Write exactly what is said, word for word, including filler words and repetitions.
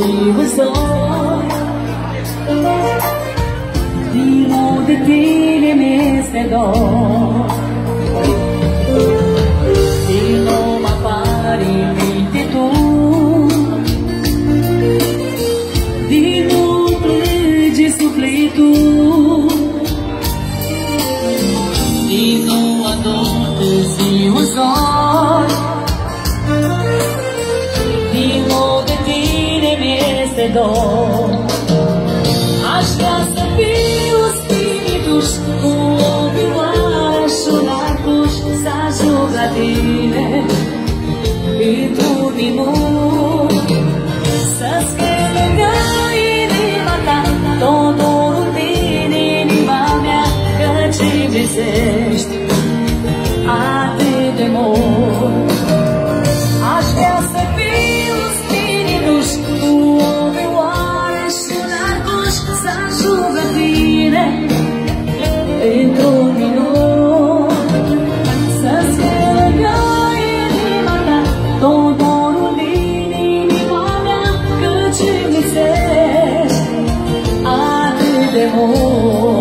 ilusões. Digo de ti vencedor, e não aparente tu, de de suplito, e não adultos ilusões. Digo de ti vencedor, as graças e os espíritos, o ouve o ar, chorar-vos, sajugadine, e tu me mu, sas que me ganhe de matar, todo o dine me mamia, que te dizeste, a te demor, as graças e os espíritos, o ouve o ar, chorar-vos, sajugadine, e tu me mu, sas que me ganhe de matar, todo o dine me mamia, que te dizeste, a te demor.